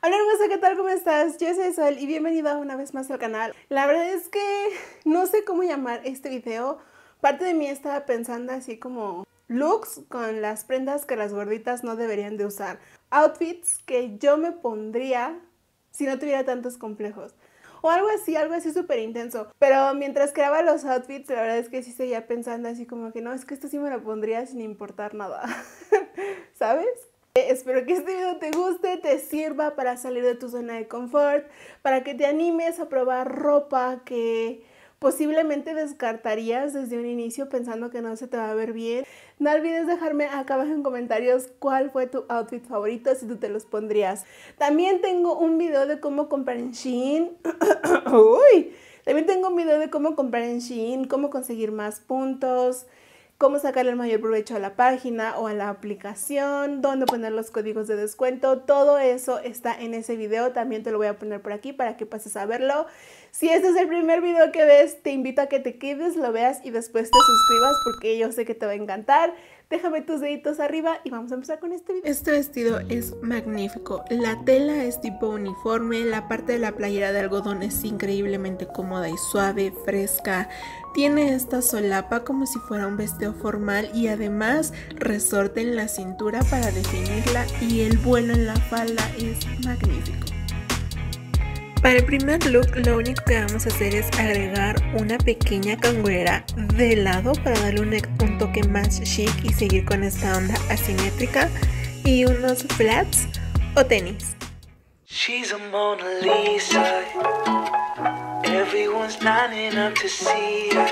Hola hermosa, ¿qué tal? ¿Cómo estás? Yo soy Sol y bienvenida una vez más al canal. La verdad es que no sé cómo llamar este video. Parte de mí estaba pensando así como looks con las prendas que las gorditas no deberían de usar. Outfits que yo me pondría si no tuviera tantos complejos. O algo así súper intenso. Pero mientras creaba los outfits, la verdad es que sí seguía pensando así como que no, es que esto sí me lo pondría sin importar nada. ¿Sabes? Espero que este video te guste, te sirva para salir de tu zona de confort, para que te animes a probar ropa que posiblemente descartarías desde un inicio pensando que no se te va a ver bien. No olvides dejarme acá abajo en comentarios cuál fue tu outfit favorito, si tú te los pondrías. También tengo un video de cómo comprar en Shein. Uy, también tengo un video de cómo comprar en Shein, cómo conseguir más puntos, cómo sacarle el mayor provecho a la página o a la aplicación, dónde poner los códigos de descuento. Todo eso está en ese video, también te lo voy a poner por aquí para que pases a verlo. Si este es el primer video que ves, te invito a que te quedes, lo veas y después te suscribas porque yo sé que te va a encantar. Déjame tus deditos arriba y vamos a empezar con este video. Este vestido es magnífico. La tela es tipo uniforme, la parte de la playera de algodón es increíblemente cómoda y suave, fresca. Tiene esta solapa como si fuera un vestido formal y además resorte en la cintura para definirla y el vuelo en la falda es magnífico. Para el primer look lo único que vamos a hacer es agregar una pequeña cangurera de lado para darle un toque más chic y seguir con esta onda asimétrica y unos flats o tenis. She's a Mona Lisa. Everyone's lining up to see her.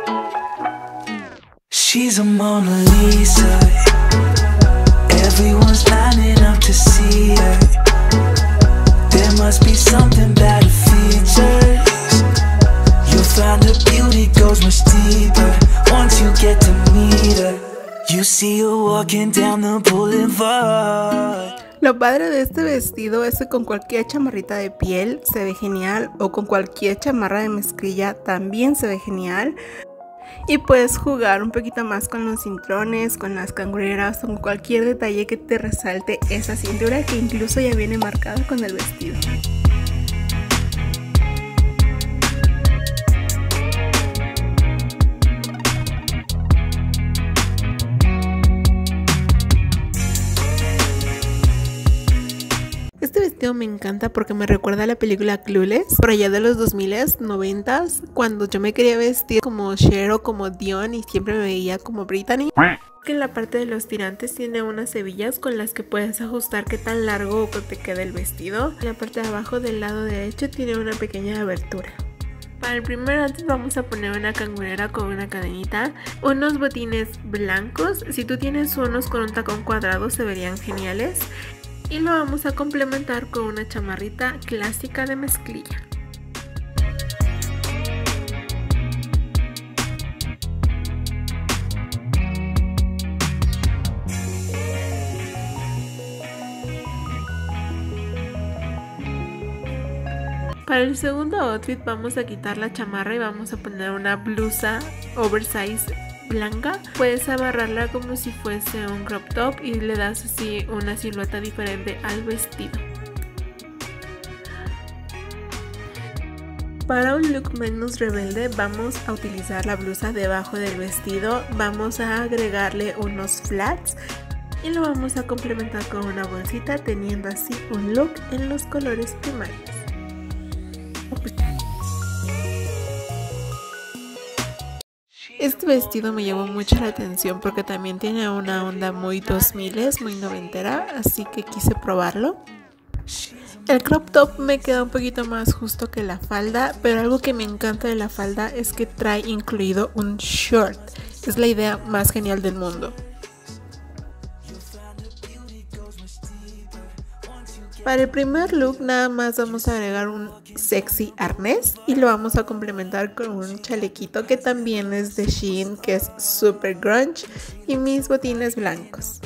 She's a Mona Lisa. Everyone's lining up to see her. There must be something about her features. You'll find her beauty goes much deeper once you get to meet her. You see her walking down the boulevard. Lo padre de este vestido es que con cualquier chamarrita de piel se ve genial o con cualquier chamarra de mezclilla también se ve genial. Y puedes jugar un poquito más con los cinturones, con las cangureras, con cualquier detalle que te resalte esa cintura que incluso ya viene marcada con el vestido. Este vestido me encanta porque me recuerda a la película Clueless, por allá de los 2000s, 90s, cuando yo me quería vestir como Cher o como Dion y siempre me veía como Brittany. Que en la parte de los tirantes tiene unas hebillas con las que puedes ajustar qué tan largo o que te quede el vestido. En la parte de abajo del lado derecho tiene una pequeña abertura. Para el primer outfit vamos a poner una cangurera con una cadenita, unos botines blancos, si tú tienes unos con un tacón cuadrado se verían geniales. Y lo vamos a complementar con una chamarrita clásica de mezclilla. Para el segundo outfit vamos a quitar la chamarra y vamos a poner una blusa oversize blanca. Puedes amarrarla como si fuese un crop top y le das así una silueta diferente al vestido. Para un look menos rebelde vamos a utilizar la blusa debajo del vestido, vamos a agregarle unos flats y lo vamos a complementar con una bolsita teniendo así un look en los colores primarios. Este vestido me llamó mucho la atención porque también tiene una onda muy 2000s, muy noventera, así que quise probarlo. El crop top me queda un poquito más justo que la falda, pero algo que me encanta de la falda es que trae incluido un short. Es la idea más genial del mundo. Para el primer look nada más vamos a agregar un sexy arnés y lo vamos a complementar con un chalequito que también es de Shein, que es super grunge, y mis botines blancos.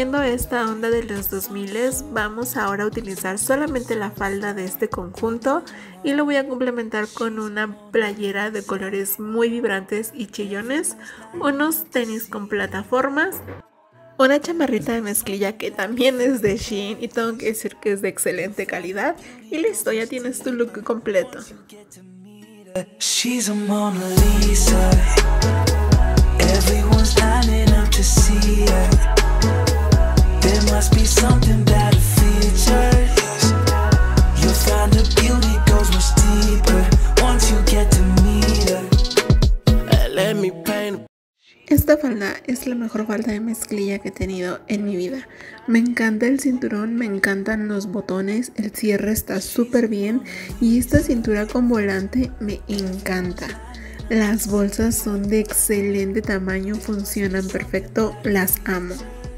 Siguiendo esta onda de los 2000, vamos ahora a utilizar solamente la falda de este conjunto y lo voy a complementar con una playera de colores muy vibrantes y chillones, unos tenis con plataformas, una chamarrita de mezclilla que también es de Shein y tengo que decir que es de excelente calidad, y listo, ya tienes tu look completo. She's a Mona Lisa. Everyone's lining up to see her. There must be something about her features. You'll find her beauty goes much deeper once you get to meet her. Let me paint. Esta falda es la mejor falda de mezclilla que he tenido en mi vida. Me encanta el cinturón, me encantan los botones, el cierre está súper bien y esta cintura con volante me encanta. Las bolsas son de excelente tamaño, funcionan perfecto, las amo.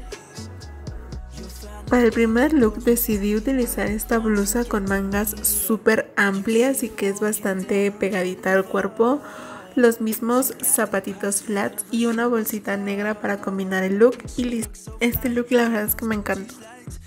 Para el primer look decidí utilizar esta blusa con mangas súper amplias y que es bastante pegadita al cuerpo. Los mismos zapatitos flats y una bolsita negra para combinar el look y listo. Este look la verdad es que me encantó.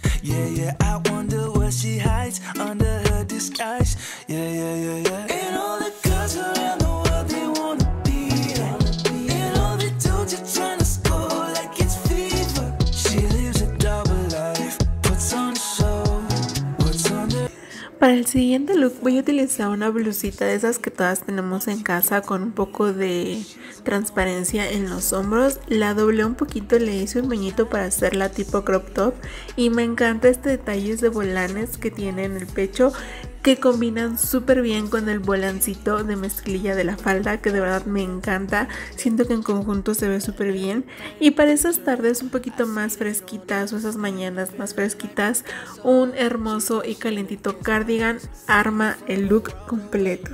Para el siguiente look voy a utilizar una blusita de esas que todas tenemos en casa con un poco de transparencia en los hombros. La doblé un poquito, le hice un moñito para hacerla tipo crop top y me encanta este detalle de volanes que tiene en el pecho que combinan súper bien con el volancito de mezclilla de la falda, que de verdad me encanta. Siento que en conjunto se ve súper bien y para esas tardes un poquito más fresquitas o esas mañanas más fresquitas, un hermoso y calentito cardigan arma el look completo.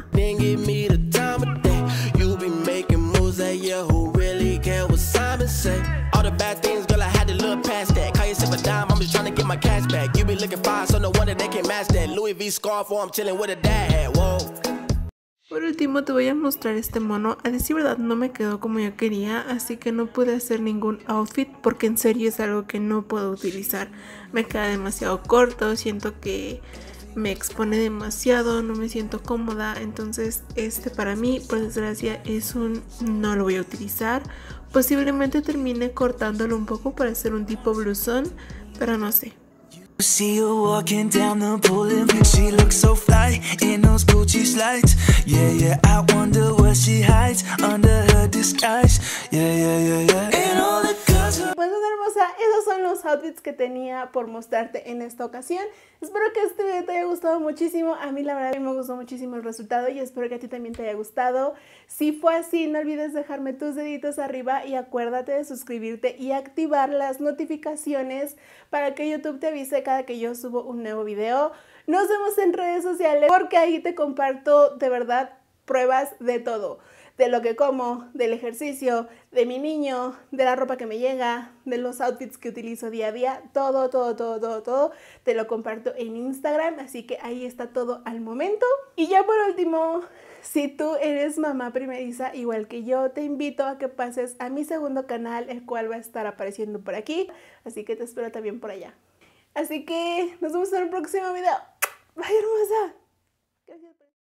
Por último te voy a mostrar este mono. A decir verdad no me quedó como yo quería, así que no pude hacer ningún outfit porque en serio es algo que no puedo utilizar. Me queda demasiado corto, siento que me expone demasiado, no me siento cómoda, entonces este para mí por desgracia es un no lo voy a utilizar. Posiblemente termine cortándolo un poco para hacer un tipo blusón, pero no sé. See her walking down the pole, she looks so fly in those Gucci slides. Yeah, I wonder what she hides under her disguise. Yeah. And all the girls are... Bueno, hermosa, esos son los outfits que tenía por mostrarte en esta ocasión. Espero que este video te haya gustado muchísimo. A mí la verdad me gustó muchísimo el resultado y espero que a ti también te haya gustado. Si fue así, no olvides dejarme tus deditos arriba y acuérdate de suscribirte y activar las notificaciones para que YouTube te avise cada que yo subo un nuevo video. Nos vemos en redes sociales porque ahí te comparto de verdad pruebas de todo. De lo que como, del ejercicio, de mi niño, de la ropa que me llega, de los outfits que utilizo día a día, todo, te lo comparto en Instagram, así que ahí está todo al momento. Y ya por último, si tú eres mamá primeriza igual que yo, te invito a que pases a mi segundo canal, el cual va a estar apareciendo por aquí, así que te espero también por allá. Así que nos vemos en el próximo video. Bye, hermosa. Gracias por